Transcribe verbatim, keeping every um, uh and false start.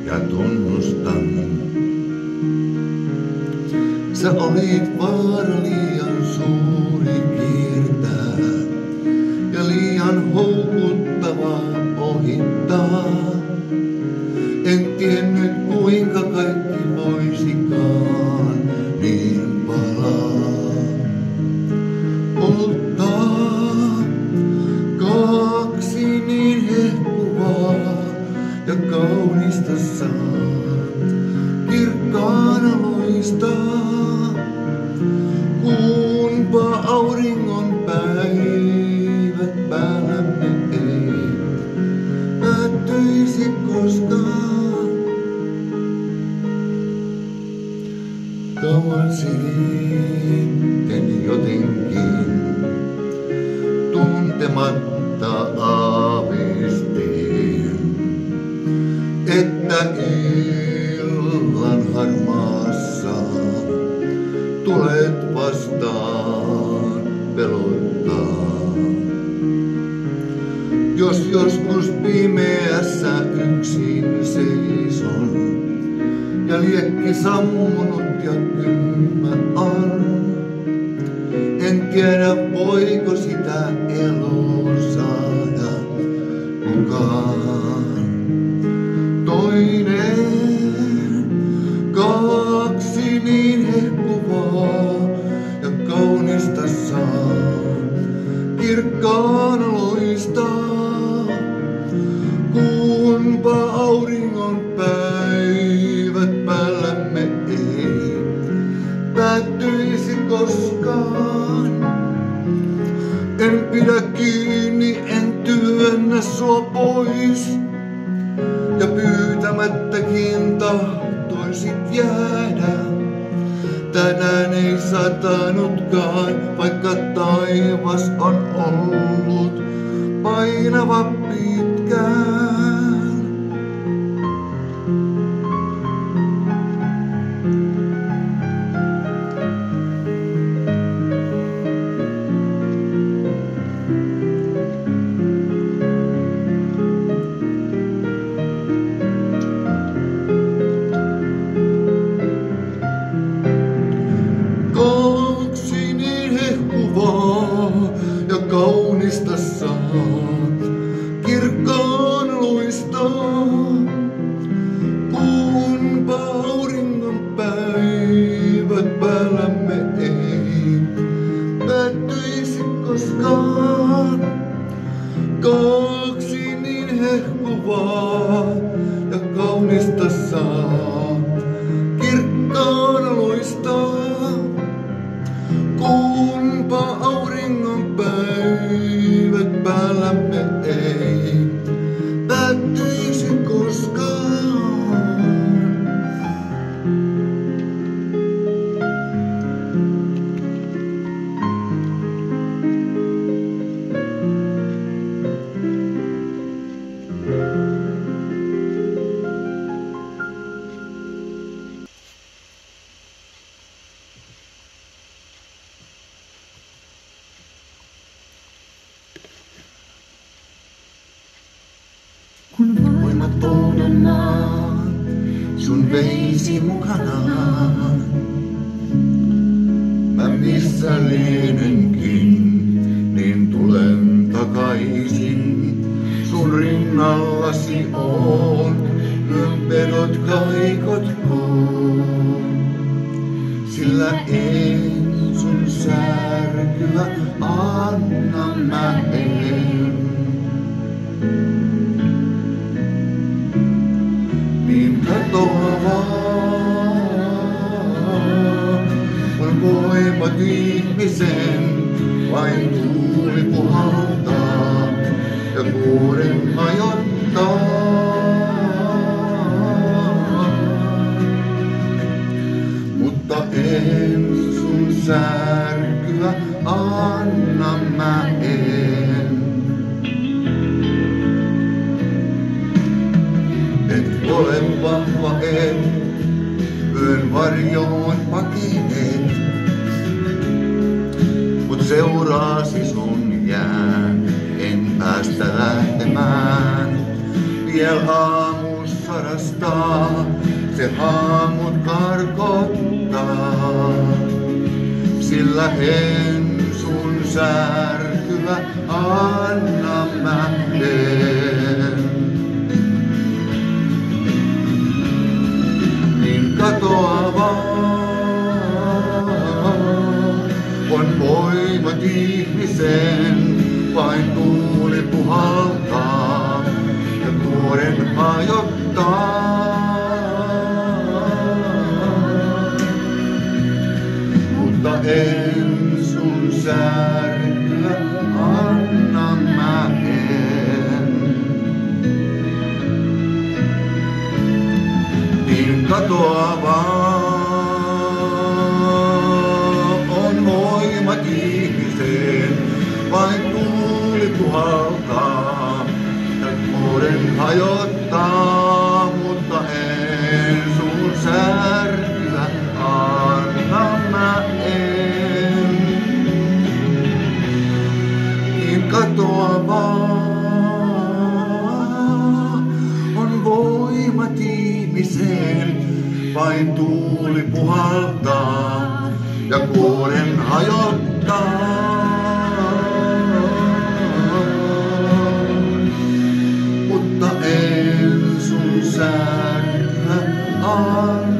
ja tunnustan. Sä olit vaara liian suuri kiertää ja liian houkuttavaa ohittaa. En tiennyt kuinka kaikki voisikaan niin palaa. Polttaa kaksi niin hehkuvaa ja kaunista saa. Kirkkaana loistaa, kunpa auringon päivät päällämme ei päättyisi koskaan. Kauan sitten jotenkin tuntematta aavistin, että illan harmaassa tulet vastaan pelottaa. Jos joskus pimeässä yksin seison ja liekki sammunut ja kylmä on, en tiedä voiko sitä eloon saada kukaan. Toinen, kaksi niin hehkuvaa ja kaunista saa. Kirkkaana loistaa, kunpa auringon päivät päällämme ei päättyisi koskaan. En pidä kiinni, en työnnä sua pois ja pyytämättäkin tahtoisit jäädä. Tänään ei satanutkaan, vaikka taivas on ollut painava pitkään. Kaksi niin hehkuvaa ja kaunista saa, kirkkaan loistaa, kunpa auringon päivät päällämme ei päättyisi koskaan. Kaksi niin hehkuvaa ja kaunista saa, kirkkaan loistaa, kunpa auringon päivät päällämme ei päättyisi koskaan. Kun voimaton maa sun veisi mukanaan, mä missä lienenkin, niin tulen takaisin. Sun rinnallasi oon, ympedot kaikotkoon, sillä en sun särkyä anna mä en. Niin katoa vaan, on voimat ihmisen, vain tuuli puhaltaa ja kuuren hajottaa. Mutta en sun särkyä anna mä en. Et ole vahva en, yön varjoon pakenet, mut seuraasi sun jään, en päästä lähtemään. Viel aamussa harrastaa, se haamut karkottaa. Sillä en sun särkyä anna mä en. Niin katoavaa on voimat ihmisen, vain tuuli puhaltaa ja kuoren hajottaa. Mutta en sun särkyä anna mä en. Niin katoavaa on voimat ihmiseen, vain tuuli puhaltaa ja kuoren hajottaa, mutta en sun särkyä anna mä en. Niin katoavaa on voimat ihmiseen, vain tuuli puhaltaa ja kuoren hajottaa. Mutta en sun särkyä anna.